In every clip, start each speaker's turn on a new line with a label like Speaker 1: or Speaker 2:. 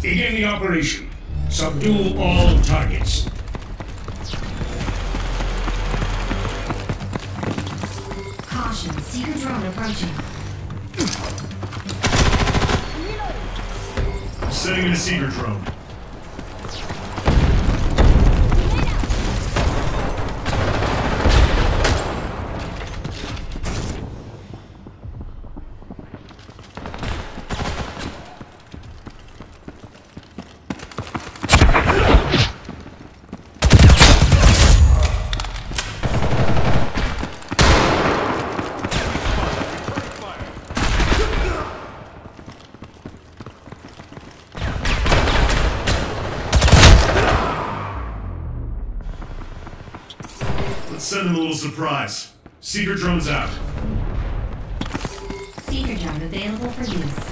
Speaker 1: Begin the operation. Subdue all targets.
Speaker 2: Caution, Seeker drone approaching.
Speaker 3: Setting in a Seeker drone. Let's send them a little surprise. Seeker drone's out.
Speaker 2: Seeker drone available for use.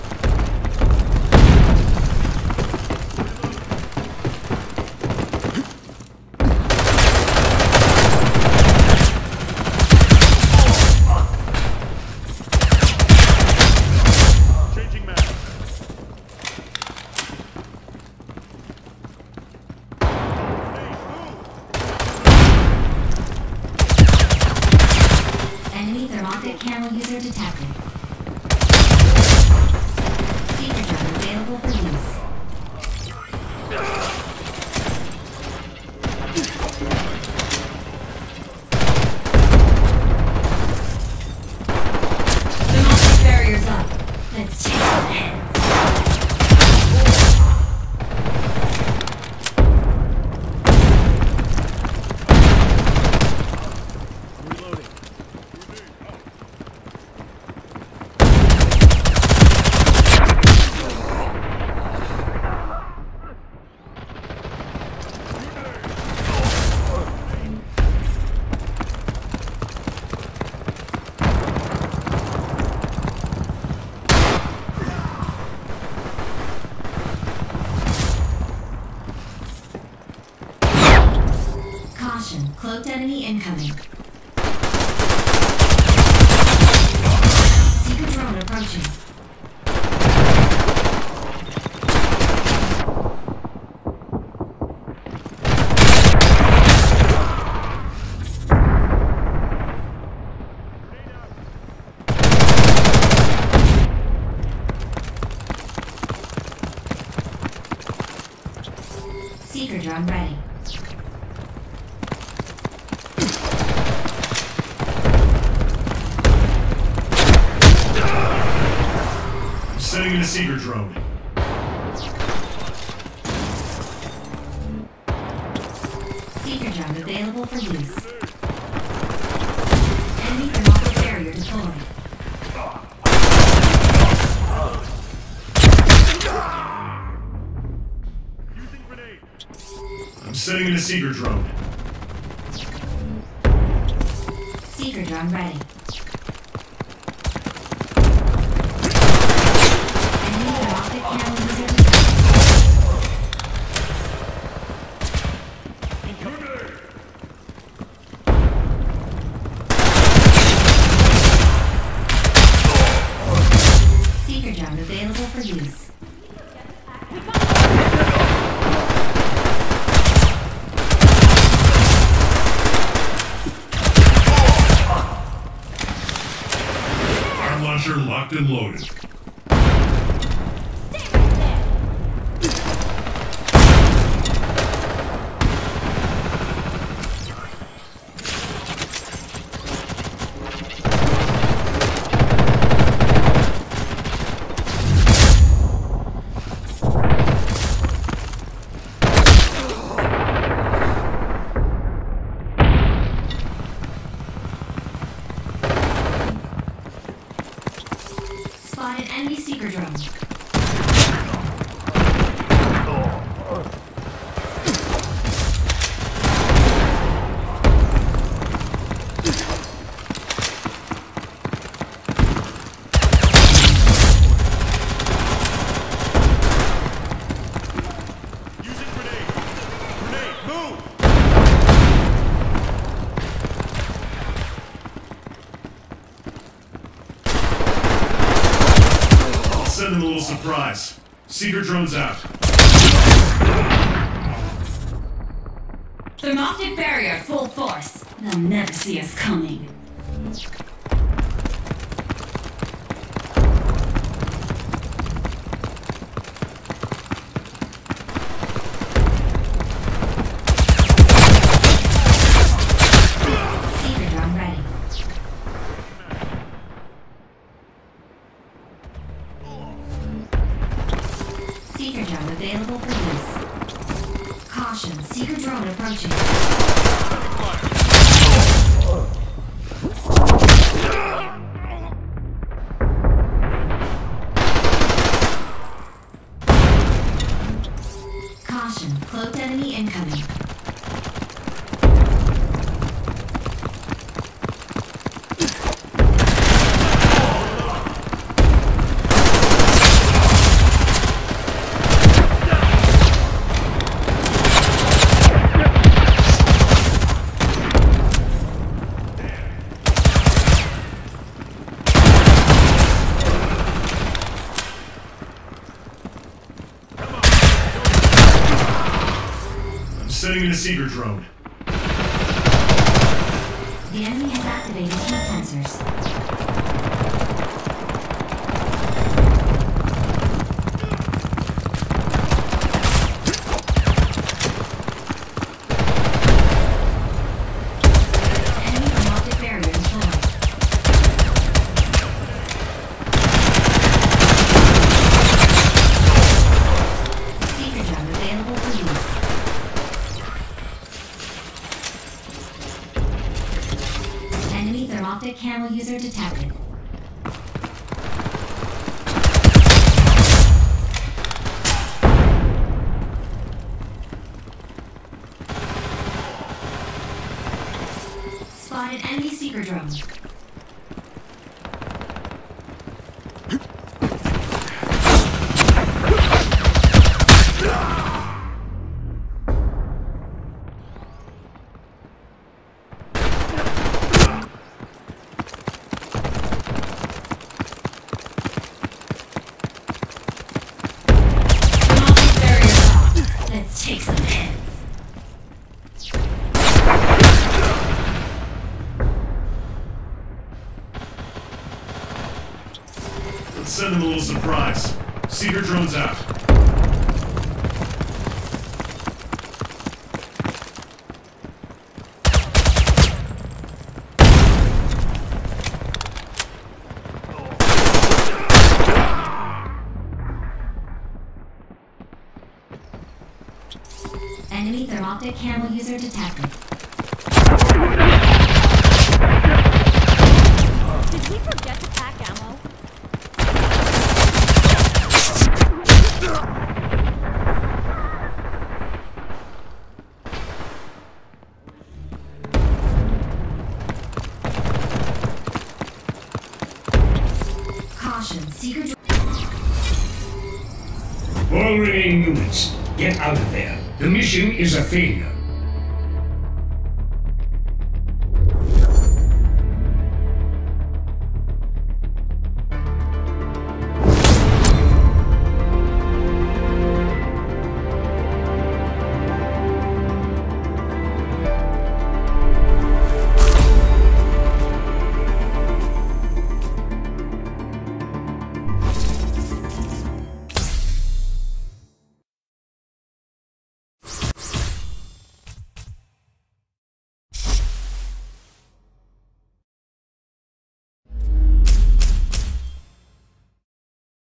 Speaker 3: Changing map.
Speaker 2: Enemy thermoptic camel user detected. Seeker drone available for use. Thermoptic barriers up. Let's take some heads.
Speaker 3: Reloading.
Speaker 2: Caution, cloaked enemy incoming. Seeker drone approaching. Seeker drone ready.
Speaker 3: Setting in a Seeker drone.
Speaker 2: Seeker drone available for use. Enemy thermoptic barrier deployed.
Speaker 3: Using grenade. I'm setting in a Seeker drone.
Speaker 2: Seeker drone ready. Enemy thermoptic camel user detected. Seeker drone available for use.
Speaker 3: Arm launcher locked and loaded.
Speaker 2: Spotted enemy seeker drone.
Speaker 3: Using grenade. Grenade, move! I'll send them a little surprise. Seeker drone's out.
Speaker 2: Thermoptic barrier full force. They'll never see us coming. Seeker drone ready. Seeker drone available for use. Caution, Seeker drone approaching. Caution, cloaked enemy incoming.
Speaker 3: Sending in a Seeker drone.
Speaker 2: The enemy has activated heat sensors. Enemy thermoptic barrier deployed. Seeker drone available for use. Enemy thermoptic camo user detected. Spotted enemy Seeker drone. Thermoptic barrier locked. Let's take some heads.
Speaker 3: Let's send them a little surprise. Seeker drone's out.
Speaker 2: Enemy thermoptic camo user detected.
Speaker 4: Did we forget to pack ammo?
Speaker 2: Caution, Seeker drone.
Speaker 1: All remaining units, get out of there. The mission is a failure.